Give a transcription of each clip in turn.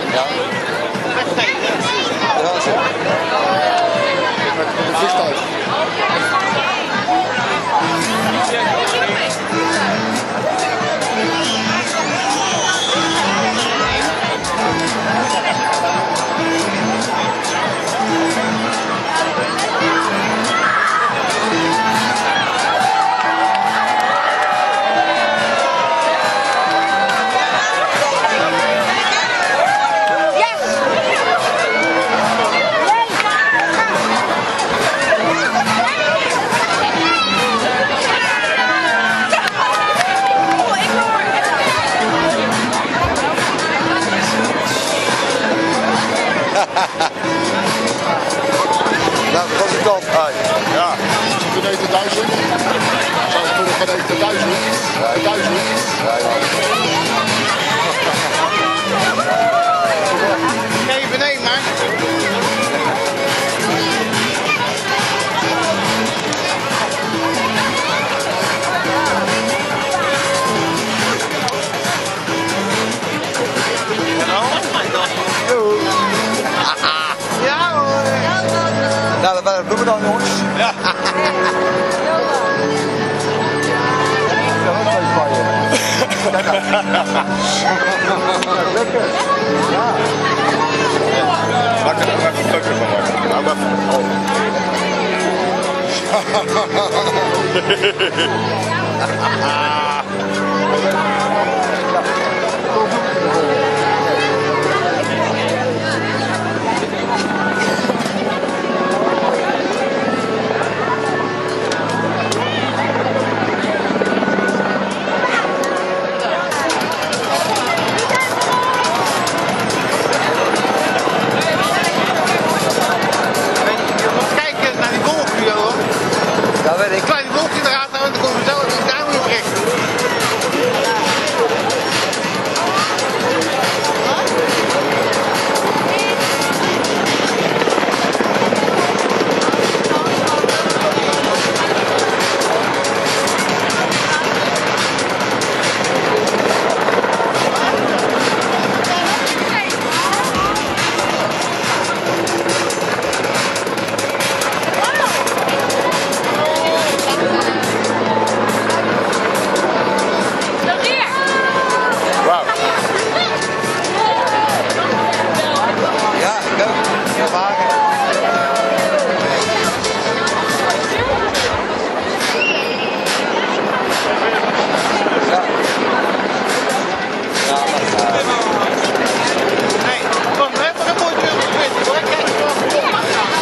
Ja. Ja, zo. Met een vliegtuig. Nou, dat was het dan. Ja, we eten 1000. Zou ik voor de gaan eten 1000? 1000. Ja, ja. Nee, beneden maar. Ja hoor. Nou, dat waren bloemen dan, jongens. Ja. Lekker. Ja. Maak er even een foto van maken. Nou, maar. Dat weet ik. Kleine wolkje eruit en dan komt vanzelf een duim op recht. Ja, ik ook. Ja, wagen. Ja. Ja, Nee, kom, we hebben een mooi deur gespeeld hoor. Kijk eens wat we op gaan.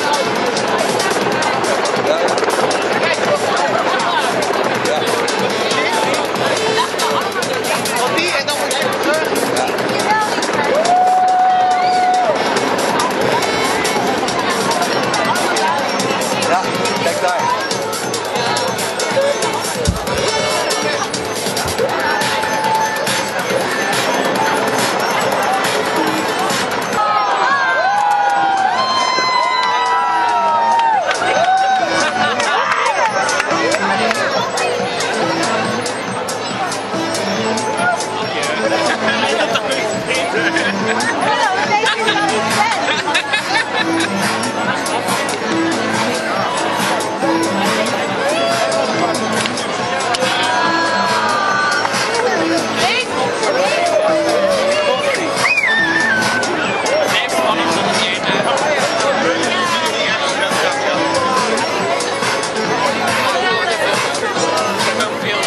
ja. Kijk eens wat we op gaan. Ja. Want die en dan moet je even terug. Ja, kijk daar.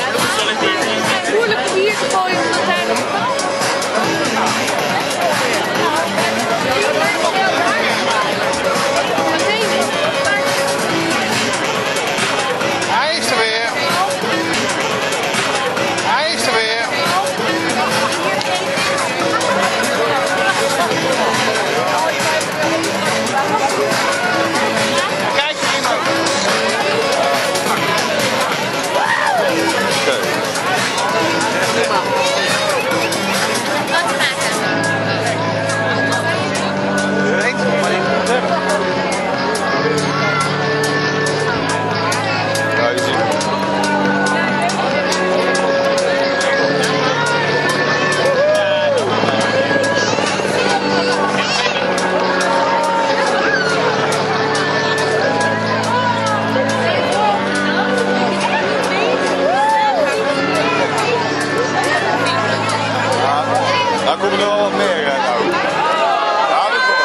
Moeilijk om hier te gooien omdat hij nog wel wat meer. Nou. Ja, dat hoor.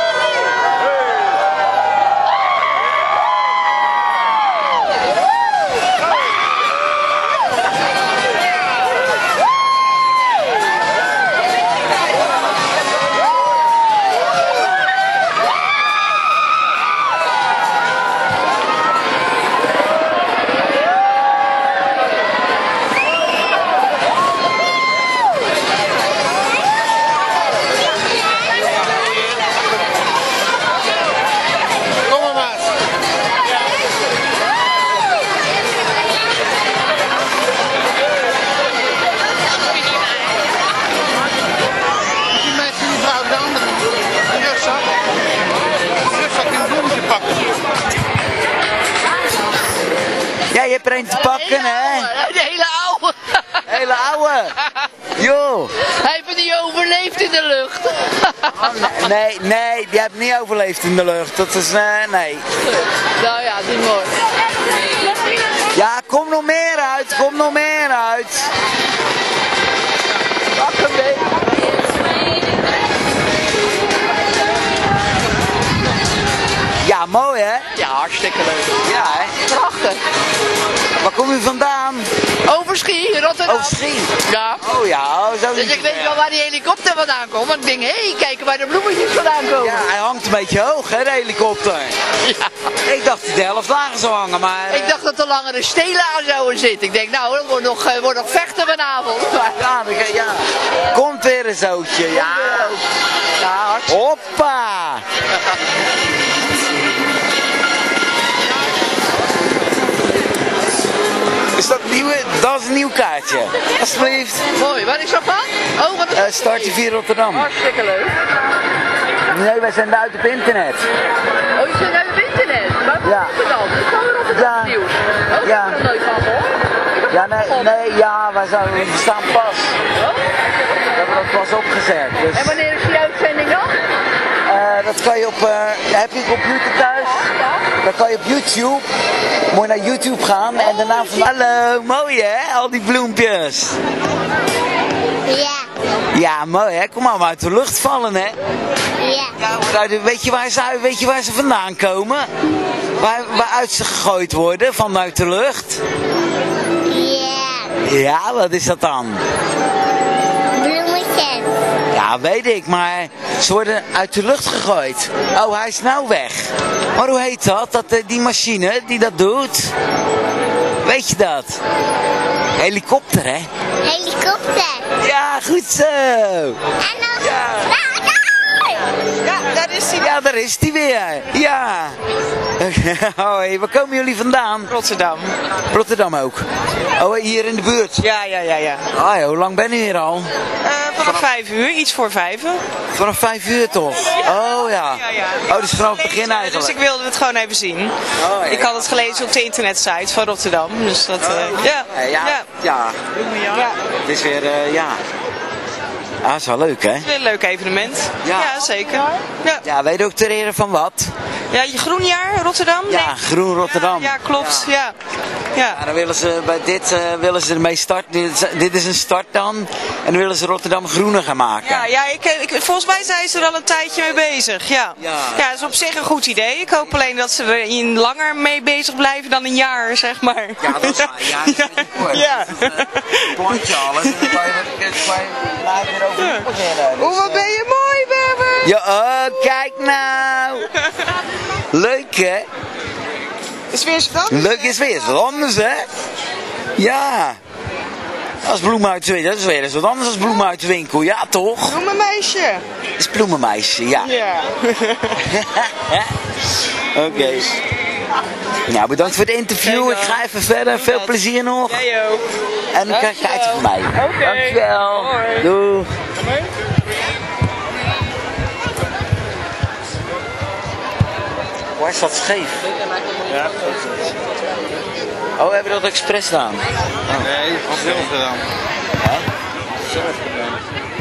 Ja, je hebt er een te pakken, hè? De hele oude. Hele ouwe. Joh. Hij heeft niet overleefd in de lucht. Nee, die hebt niet overleefd in de lucht. Dat is, nee. Nou ja, die mooi. Ja, kom nog meer uit, kom nog meer uit. Pak hem mee. Ja, mooi hè? Ja, hartstikke leuk. Ja hè? Prachtig. Waar kom u vandaan? Overschie, Rotterdam. Oh, Schie. Ja. Oh ja, oh, zo. Dus ik weet wel waar die helikopter vandaan komt. Want ik denk, hé, kijken waar de bloemetjes vandaan komen. Ja, hij hangt een beetje hoog hè, de helikopter. Ja. Ik dacht dat hij de helft lager zou hangen, maar... Ik dacht dat er langere stelen aan zouden zitten. Ik denk, nou, er wordt nog vechten vanavond. Maar... Ja, komt weer een zootje, ja. Ja, hartstikke. Hoppa! Is dat nieuwe? Dat is een nieuw kaartje. Alsjeblieft. Mooi, waar is dat van? Oh, wat is Start TV Rotterdam. hartstikke leuk. Nee, wij zijn buiten op internet. Oh, je zit uit het internet. Waar Ja. komt het dan? Ik kan er op het Ja. nieuws. Oh, Ja. ik heb er nooit van gehoord. Ja, we staan pas. Oh. We hebben dat pas opgezet. Dus, En wanneer is die uitzending dan? dat kan je op, heb je een computer thuis? Ja. Dan kan je op YouTube, moet je naar YouTube gaan en daarna van... Hallo, mooi hè, al die bloempjes. Ja, Ja, mooi hè, kom maar uit de lucht vallen hè. ja, Weet je waar ze vandaan komen? Waaruit ze gegooid worden, vanuit de lucht? ja. Ja, wat is dat dan? Bloemetjes. Ja, weet ik, maar ze worden uit de lucht gegooid. Oh, hij is nou weg. Maar hoe heet dat? Die machine die dat doet? Weet je dat? Helikopter, hè? Helikopter. Ja, goed zo. En dan... Ja. Ja, daar is hij. Ja, daar is hij weer. Ja. Hoi, waar komen jullie vandaan? Rotterdam. Rotterdam ook. Oh, hier in de buurt. Ja. Ah, ja, hoe lang ben je hier al? Vanaf 5 uur, iets voor 5. Vanaf 5 uur toch? Oh ja. Oh, dus vanaf het begin Dus eigenlijk. ik wilde het gewoon even zien. Oh, ja. Ik had het gelezen op de internetsite van Rotterdam. Dus dat, Ja. Het is weer, ja. Ah, is wel leuk, hè? Een leuk evenement. Ja. Ja, zeker. Ja. Ja, weet je ook ter ere van wat? Ja, je groenjaar Rotterdam? Ja, Groen Rotterdam. Ja, klopt. Ja. Ja, dan willen ze bij dit willen ze ermee starten. Dit is een start dan. En dan willen ze Rotterdam groener gaan maken. Ja, volgens mij zijn ze er al een tijdje mee bezig. Ja. Ja. Ja, dat is op zich een goed idee. Ik hoop alleen dat ze er langer mee bezig blijven dan een jaar, zeg maar. Ja, dat is waar. Ja, dat is niet voor. Ja. Dat is een plantje alles. En dan kan je later weer over beginnen. Dus, Oh, wat ben je mooi, Berber! ja, oh, kijk nou. Leuk, hè? Is weer zo Leuk is weer eens wat anders, hè? Ja. Als bloemen uit de winkel. Dat is weer eens wat anders als bloemen uit de winkel. Ja, toch? Doe mijn meisje. Dat is bloemenmeisje, ja. Ja. Oké. Nou, bedankt voor het interview. Ik ga even verder. Veel plezier nog. Jij ook. En dan krijg je kaartje van mij. Oké. Dankjewel. Hoi. Doeg. Waar is dat scheef? Ja, Oh, we hebben dat expres gedaan. nee, zelf gedaan. Hè? Zelf gedaan.